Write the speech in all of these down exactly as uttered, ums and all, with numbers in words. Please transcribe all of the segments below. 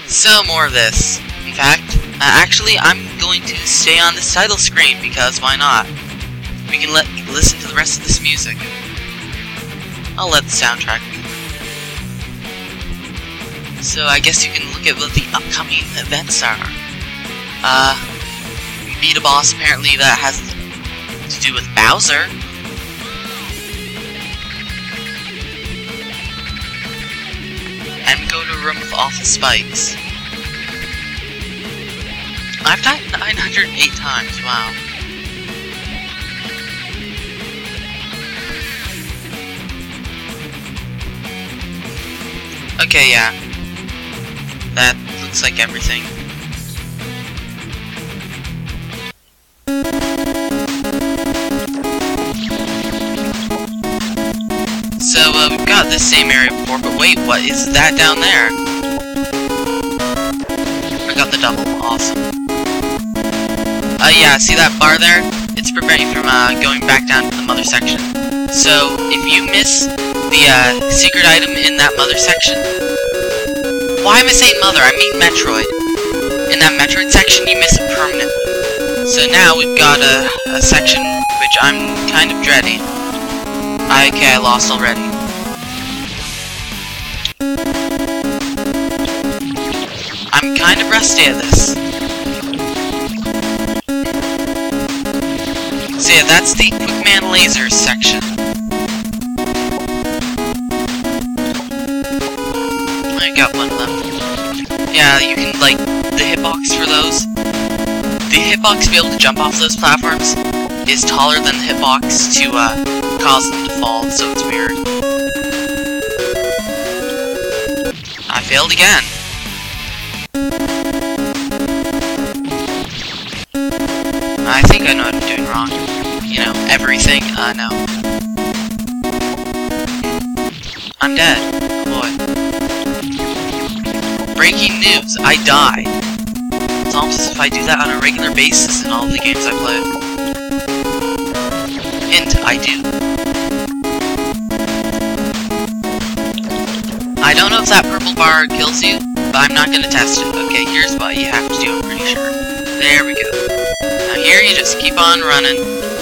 So, more of this. In fact, uh, actually, I'm going to stay on this title screen, because why not? We can let listen to the rest of this music. I'll let the soundtrack be. So, I guess you can look at what the upcoming events are. Uh, beat a boss, apparently that has to do with Bowser. And we go to a room with awful spikes. I've died nine hundred eight times, wow. Okay, yeah. That looks like everything. So, uh, we've got this same area before, but wait, what is that down there? I got the double, awesome. Uh, yeah, see that bar there? It's preventing you from, uh, going back down to the mother section. So, if you miss the, uh, secret item in that mother section... Why am I saying mother? I mean Metroid. In that Metroid section, you miss it permanently. So now we've got a, a section which I'm kind of dreading. I, okay, I lost already. I'm kind of rusty at this. So yeah, that's the Quickman Lasers section. I got one of them. Yeah, you can, like, the hitbox for those. The hitbox to be able to jump off those platforms is taller than the hitbox to, uh, cause them to fall, so it's weird. I failed again. I think I know what I'm doing wrong. You know, everything, uh, no. I'm dead. Oh boy. Breaking news, I died. It's almost as if I do that on a regular basis in all the games I play. Hint, I do. I don't know if that purple bar kills you, but I'm not gonna test it. Okay, here's what you have to do, I'm pretty sure. There we go. Now here you just keep on running.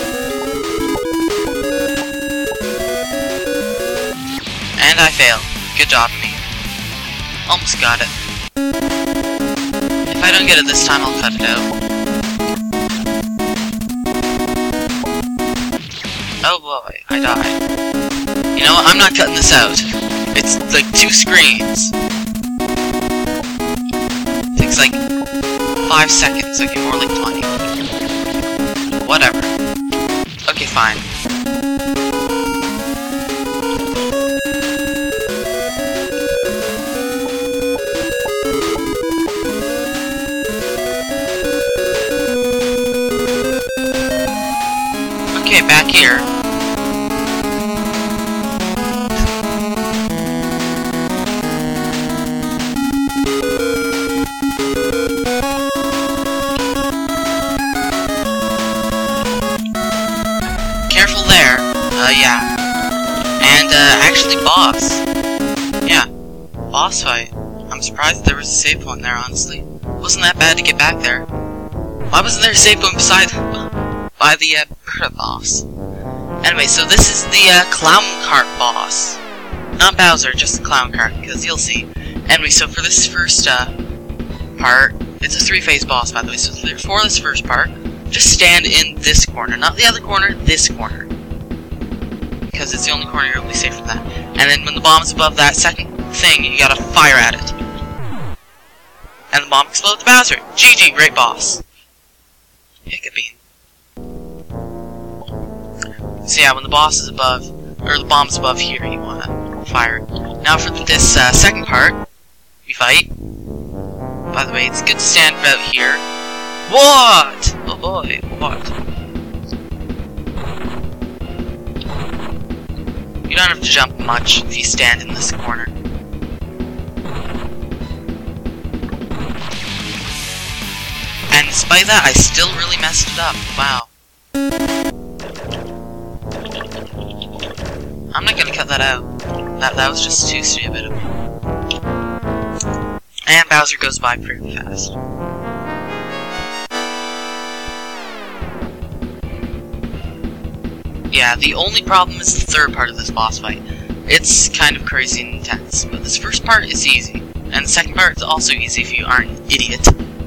And I failed. Good job, me. Almost got it. If I don't get it this time, I'll cut it out. Oh boy, I died. You know what, I'm not cutting this out. It's like two screens. It takes like five seconds, okay, more like twenty. Whatever. Okay, fine. Okay, back here. Careful there. Uh, yeah. And, uh, actually, boss. Yeah. Boss fight. I'm surprised there was a save point there, honestly. Wasn't that bad to get back there. Why wasn't there a save point beside... by the, uh, Berta boss? Anyway, so this is the, uh, Clown Cart boss. Not Bowser, just the Clown Cart, because you'll see. Anyway, so for this first, uh, part, it's a three-phase boss, by the way, so for this first part, just stand in this corner, not the other corner, this corner. Because it's the only corner you'll be safe from that. And then when the bomb's above that second thing, you gotta fire at it. And the bomb explodes Bowser. G G, great boss. Hiccuping. So yeah, when the boss is above, or the bomb's above here, you wanna fire it. Now for this uh, second part, we fight. By the way, it's good to stand about here. What? Oh boy, what? You don't have to jump much if you stand in this corner. And despite that, I still really messed it up. Wow. I'm not gonna cut that out. That, that was just too stupid of me. And Bowser goes by pretty fast. Yeah, the only problem is the third part of this boss fight. It's kind of crazy and intense, but this first part is easy, and the second part is also easy if you aren't an idiot.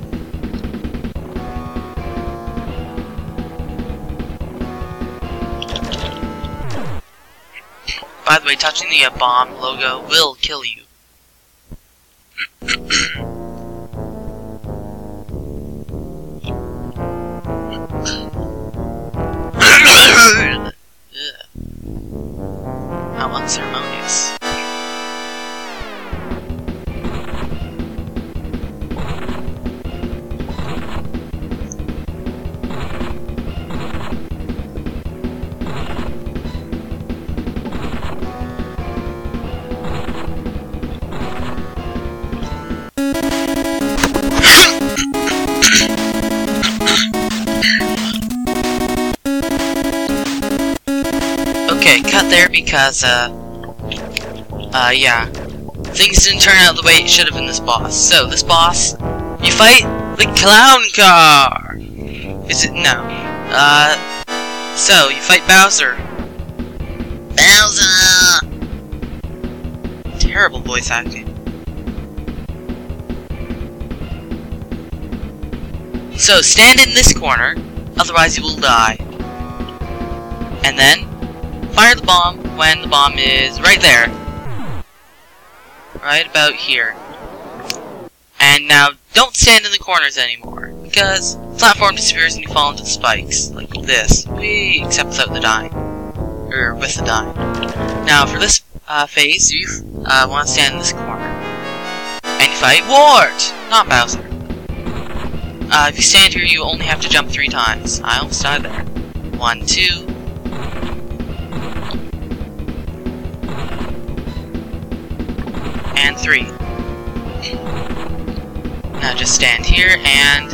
By the way, touching the uh, bomb logo will kill you. How unceremonious. Okay, cut there because, uh, uh, yeah, things didn't turn out the way it should have in this boss. So, this boss, you fight the clown car! Is it? No. Uh, so, you fight Bowser. Bowser! Terrible voice acting. So, stand in this corner, otherwise you will die. And then, fire the bomb when the bomb is right there. Right about here. And now, don't stand in the corners anymore, because the platform disappears and you fall into the spikes, like this. Whee! Except without the dying. Or with the dying. Now, for this uh, phase, you uh, want to stand in this corner. And you fight Wart! Not Bowser. Uh, if you stand here, you only have to jump three times. I almost died there. One, two... and three. Now just stand here and...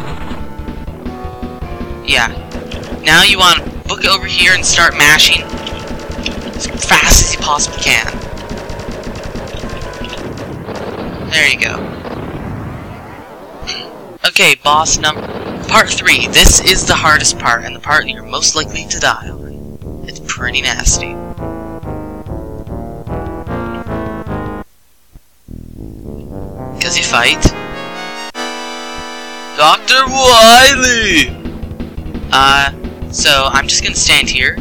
yeah. Now you want to book over here and start mashing as fast as you possibly can. There you go. Okay, boss number... part three. This is the hardest part, and the part that you're most likely to die on. It's pretty nasty. Because you fight... Doctor Wily! Uh, so I'm just gonna stand here.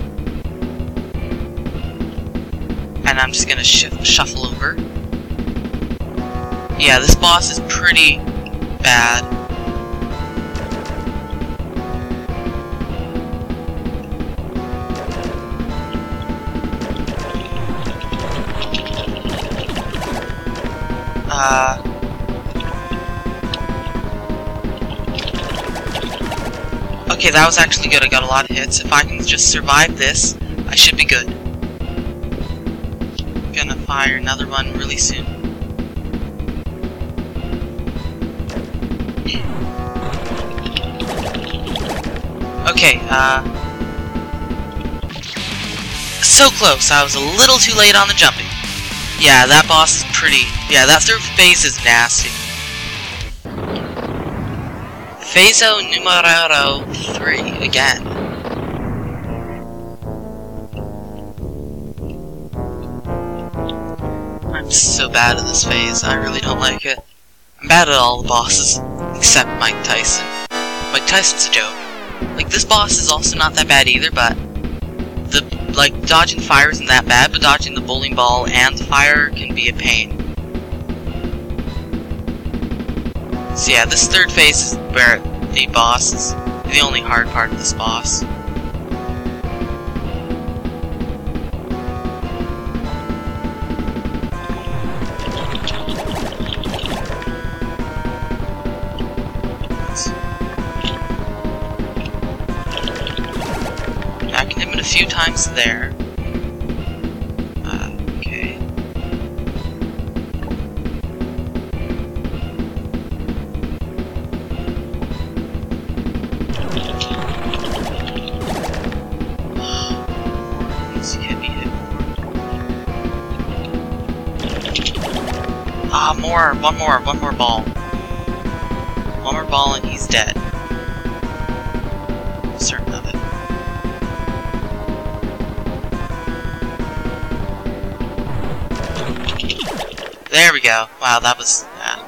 And I'm just gonna sh shuffle over. Yeah, this boss is pretty bad. Uh... Okay, that was actually good. I got a lot of hits. If I can just survive this, I should be good. I'm gonna fire another one really soon. Okay, uh... so close. I was a little too late on the jumping. Yeah, that boss is pretty... yeah, that third phase is nasty. Phaso numero three, again. I'm so bad at this phase, I really don't like it. I'm bad at all the bosses, except Mike Tyson. Mike Tyson's a joke. Like, this boss is also not that bad either, but... the, like, dodging fire isn't that bad, but dodging the bowling ball and the fire can be a pain. So yeah, this third phase is where the boss is the only hard part of this boss. I can hit him a few times there. Uh, okay. Oh, Ah, more, one more, one more ball. One more ball and he's dead. I'm certain of it. There we go. Wow, that was... yeah.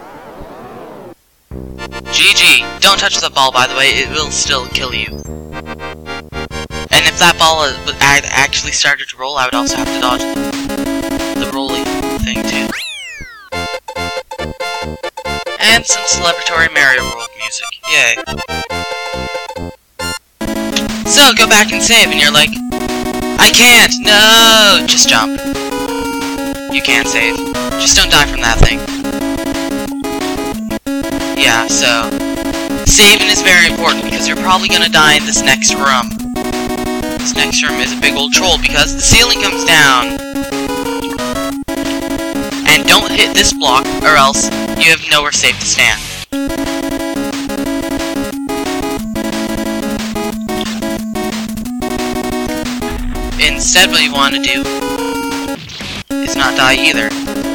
G G! Don't touch that ball, by the way, it will still kill you. And if that ball had actually started to roll, I would also have to dodge the rolling thing, too. And some celebratory Mario World music. Yay. So, go back and save, and you're like, I can't! No! Just jump. You can save. Just don't die from that thing. Yeah, so... saving is very important, because you're probably gonna die in this next room. This next room is a big old troll, because the ceiling comes down. And don't hit this block, or else you have nowhere safe to stand. Instead, what you want to do is not die either.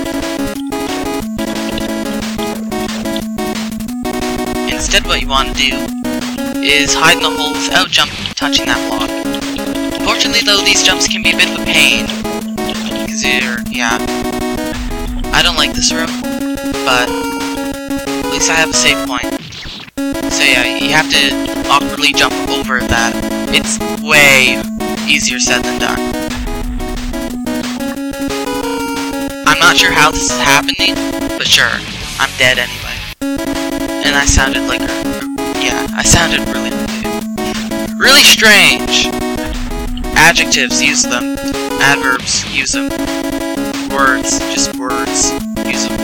Instead, what you want to do is hide in the hole without jumping, touching that block. Unfortunately, though, these jumps can be a bit of a pain. Because you're, yeah. I don't like this room, but at least I have a save point. So yeah, you have to awkwardly jump over that. It's way easier said than done. I'm not sure how this is happening, but sure, I'm dead anyway. And I sounded like a... yeah, I sounded really... really strange! Adjectives, use them. Adverbs, use them. Words, just words, use them.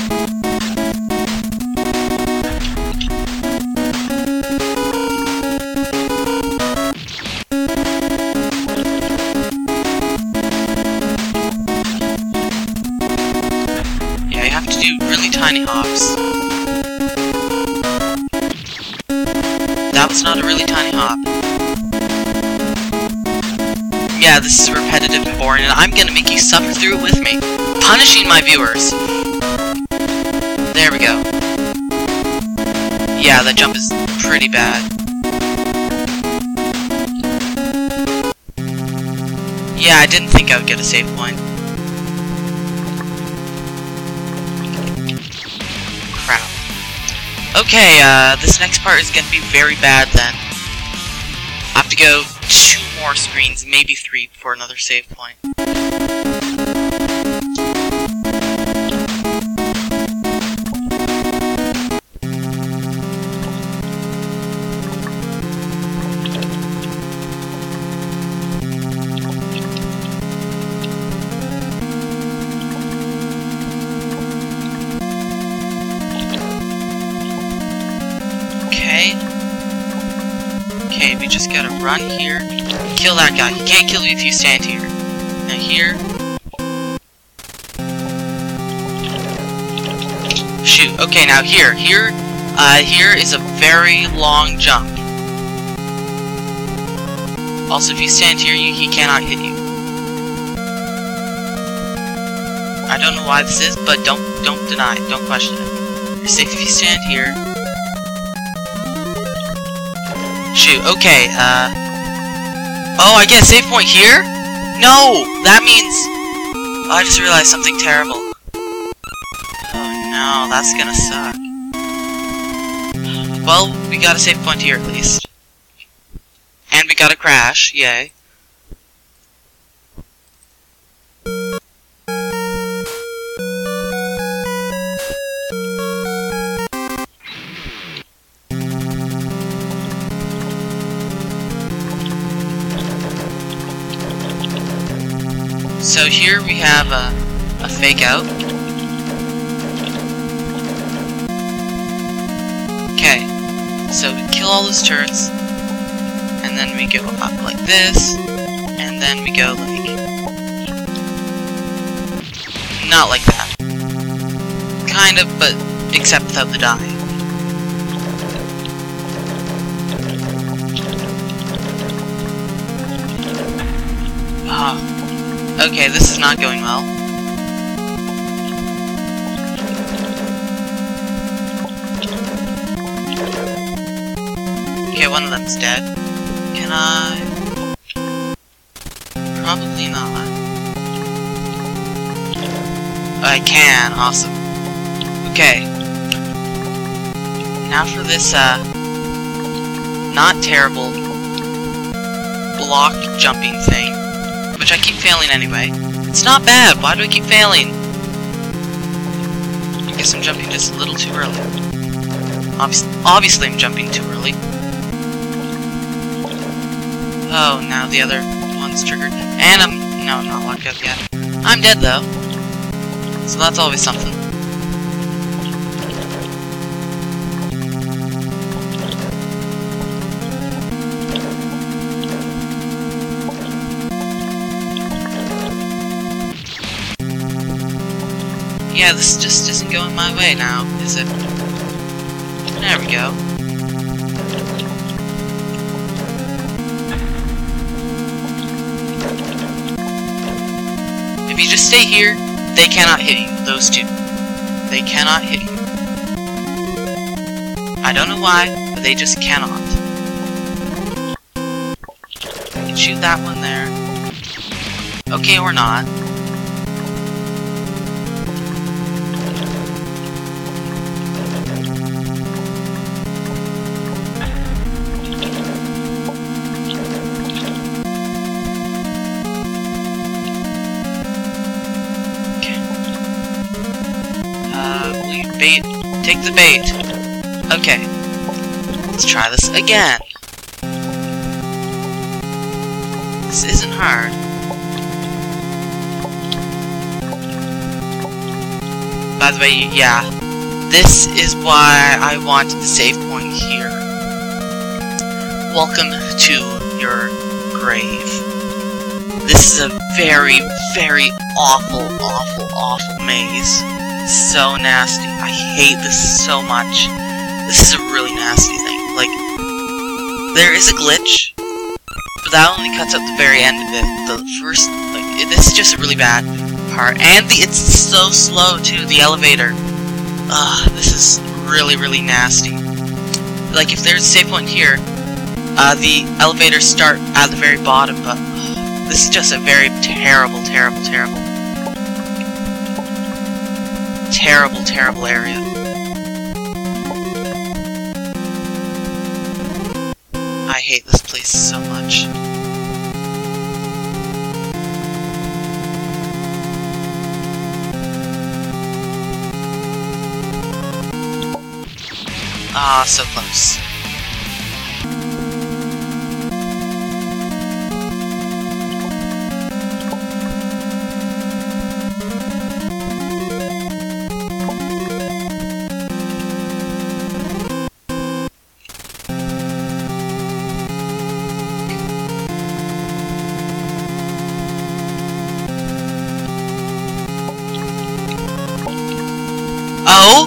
Yeah, you have to do really tiny hops. That was not a really tiny hop. Yeah, this is repetitive and boring, and I'm gonna make you suffer through it with me. Punishing my viewers. There we go. Yeah, that jump is pretty bad. Yeah, I didn't think I would get a save point. Crap. Okay, uh, this next part is gonna be very bad then. I have to go two more screens, maybe three, before another save point. Okay. Okay, we just gotta run here. Kill that guy. He can't kill you if you stand here. Now here. Shoot. Okay, now here. Here, uh, here is a very long jump. Also, if you stand here, you, he cannot hit you. I don't know why this is, but don't don't deny it. Don't question it. You're safe if you stand here. Shoot, okay, uh... oh, I get a save point here? No! That means... oh, I just realized something terrible. Oh no, that's gonna suck. Well, we got a save point here at least. And we got a crash, yay. So here we have a, a fake out. Okay, so we kill all those turrets, and then we go up like this, and then we go like... not like that. Kind of, but except without the die. Ah. Okay, this is not going well. one of them's dead. Can I? Probably not. I can, awesome. Okay. Now for this, uh, not terrible block jumping thing, which I keep failing anyway. It's not bad, why do I keep failing? I guess I'm jumping just a little too early. Obviously, obviously I'm jumping too early. Oh, now the other one's triggered. And I'm... no, I'm not locked up yet. I'm dead, though. So that's always something. Yeah, this just isn't going my way now, is it? There we go. If you just stay here, they cannot hit you, those two. They cannot hit you. I don't know why, but they just cannot. You can shoot that one there. Okay, or not. Bait. Take the bait. Okay. Let's try this again. This isn't hard. By the way, yeah. This is why I wanted the save point here. Welcome to your grave. This is a very, very awful, awful, awful maze. So nasty. I hate this so much. This is a really nasty thing. Like, there is a glitch, but that only cuts out the very end of it. The first, like, this is just a really bad part. And the, it's so slow, too, the elevator. Ugh, this is really, really nasty. Like, if there's a save point here, uh, the elevators start at the very bottom, but ugh, this is just a very terrible, terrible, terrible. Terrible, terrible area. I hate this place so much. Ah, so close. Oh!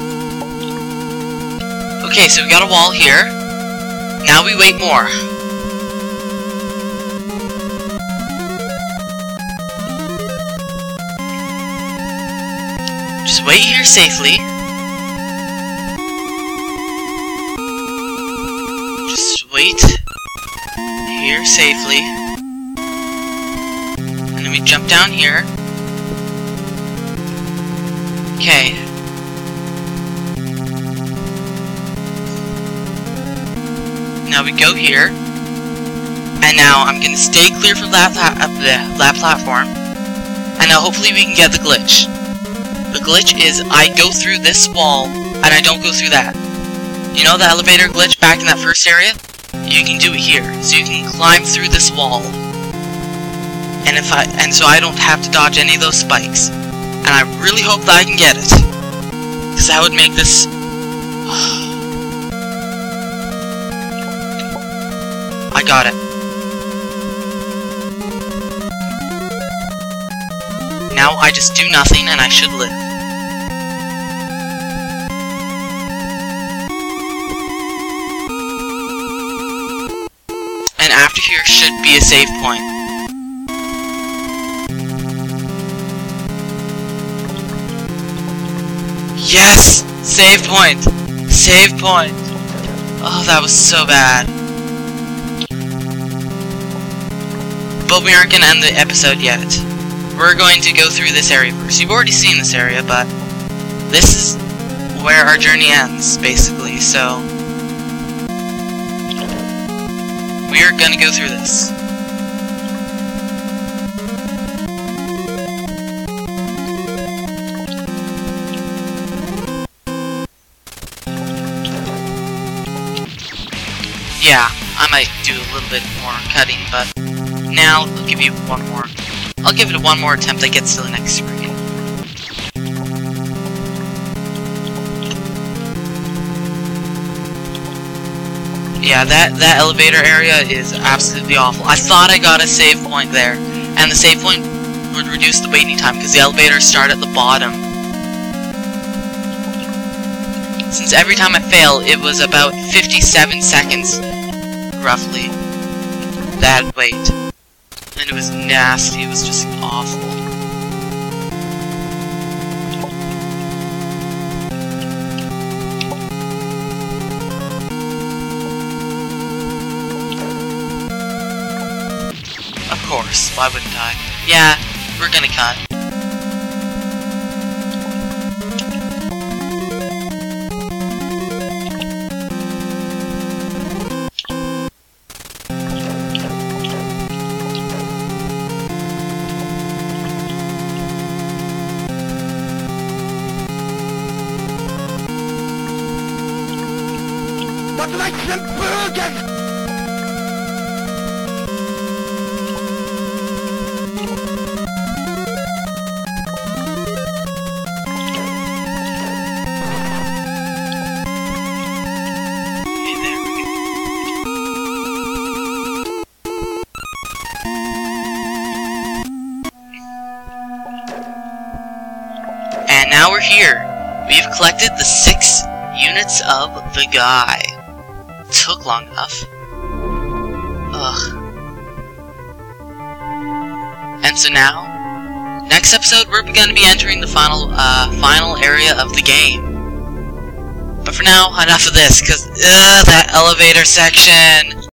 Okay, so we got a wall here. Now we wait more. Just wait here safely. Just wait here safely. And then we jump down here. Okay. Now we go here, and now I'm gonna stay clear from that, uh, that platform, and now hopefully we can get the glitch. The glitch is I go through this wall, and I don't go through that. You know the elevator glitch back in that first area? You can do it here, so you can climb through this wall, and if I and so I don't have to dodge any of those spikes. And I really hope that I can get it, because that would make this. I got it. Now I just do nothing and I should live. And after here should be a save point. Yes! Save point! Save point! Oh, that was so bad. But we aren't going to end the episode yet. We're going to go through this area first. You've already seen this area, but this is where our journey ends, basically, so we're going to go through this. Yeah, I might do a little bit more cutting, but now I'll give you one more. I'll give it one more attempt that gets to the next screen. Yeah, that, that elevator area is absolutely awful. I thought I got a save point there, and the save point would reduce the waiting time because the elevators start at the bottom. Since every time I fail, it was about fifty-seven seconds, roughly, that wait. And it was nasty, it was just awful. Of course, why wouldn't I? Yeah, we're gonna cut. What makes them burger? And now we're here. We've collected the six units of the guy. Took long enough. Ugh. And so now, next episode we're going to be entering the final, uh, final area of the game. But for now, enough of this, because, ugh, that elevator section.